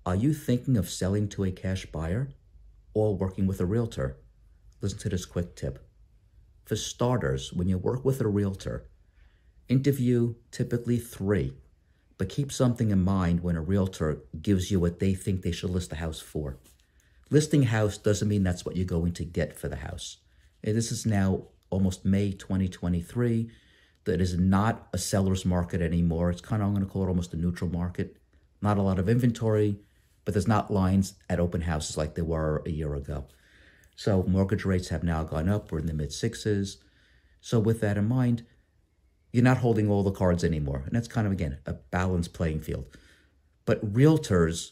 Are you thinking of selling to a cash buyer or working with a realtor? Listen to this quick tip. For starters, when you work with a realtor, interview typically 3, but keep something in mind when a realtor gives you what they think they should list the house for. Listing house doesn't mean that's what you're going to get for the house. And this is now almost May 2023. That is not a seller's market anymore. It's kind of, I'm going to call it almost a neutral market. Not a lot of inventory, but there's not lines at open houses like there were a year ago. So mortgage rates have now gone up. We're in the mid-6s. So with that in mind, you're not holding all the cards anymore. And that's kind of, again, a balanced playing field. But realtors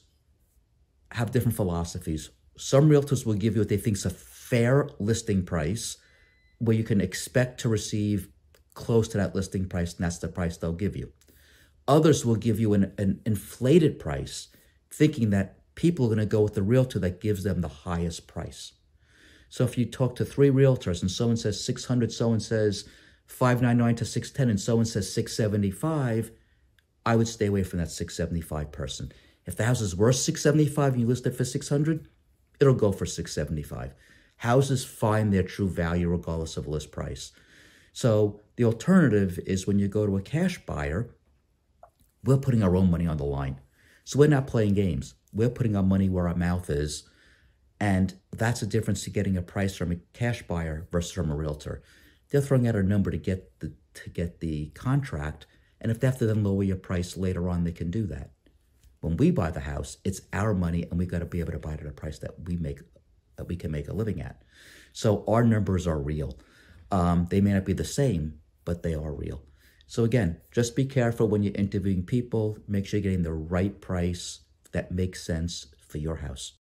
have different philosophies. Some realtors will give you what they think is a fair listing price where you can expect to receive close to that listing price, and that's the price they'll give you. Others will give you an inflated price, thinking that people are going to go with the realtor that gives them the highest price. So if you talk to 3 realtors and someone says 600, someone says 599 to 610, and someone says 675, I would stay away from that 675 person. If the house is worth 675 and you list it for 600, it'll go for 675. Houses find their true value regardless of list price. So the alternative is when you go to a cash buyer, we're putting our own money on the line. So we're not playing games. We're putting our money where our mouth is. And that's the difference to getting a price from a cash buyer versus from a realtor. They're throwing out a number to get the contract. And if they have to then lower your price later on, they can do that. When we buy the house, it's our money, and we got to be able to buy it at a price that we can make a living at. So our numbers are real. They may not be the same, but they are real. So again, just be careful when you're interviewing people. Make sure you're getting the right price that makes sense for your house.